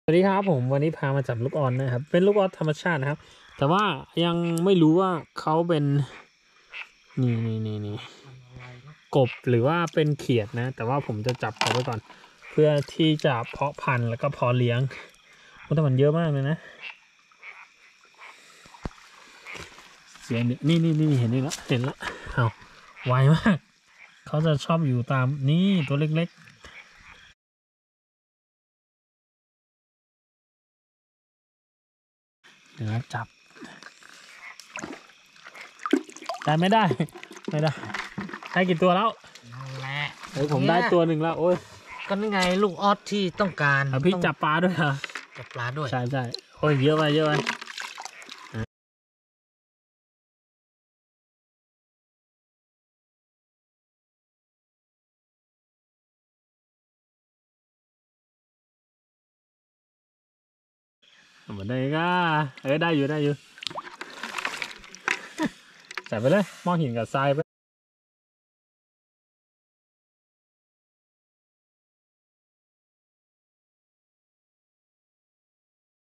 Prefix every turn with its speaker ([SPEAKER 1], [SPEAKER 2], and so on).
[SPEAKER 1] สวัสดีครับผมวันนี้พามาจับลูกออสนะครับเป็นลูกออสธรรมชาตินะครับแต่ว่ายังไม่รู้ว่าเขาเป็นนี่กบหรือว่าเป็นเขียดนะแต่ว่าผมจะจับเขาไว้ก่อนเพื่อที่จะเพาะพันธุ์แล้วก็เพาะเลี้ยงแต่มันเยอะมากเลยนะเสียงนี่เห็นแล้วเอาไวมากเขาจะชอบอยู่ตามนี่ตัวเล็กๆเดี๋ยวจับได้ไม่ได้ได้กี่ตัวแล้ว
[SPEAKER 2] นั่นแหละ
[SPEAKER 1] ผมได้ตัวหนึ่งแล้วโอ้ย
[SPEAKER 2] ก็นี่ไงลูกออสที่ต้องการ
[SPEAKER 1] พี่จับปลาด้วยเหรอ
[SPEAKER 2] จับปลาด้วย
[SPEAKER 1] ใช่โอ้ยเยอะไปเหมือนได้ก็ได้อยู่จับไปเลยมองหินกับทรายไป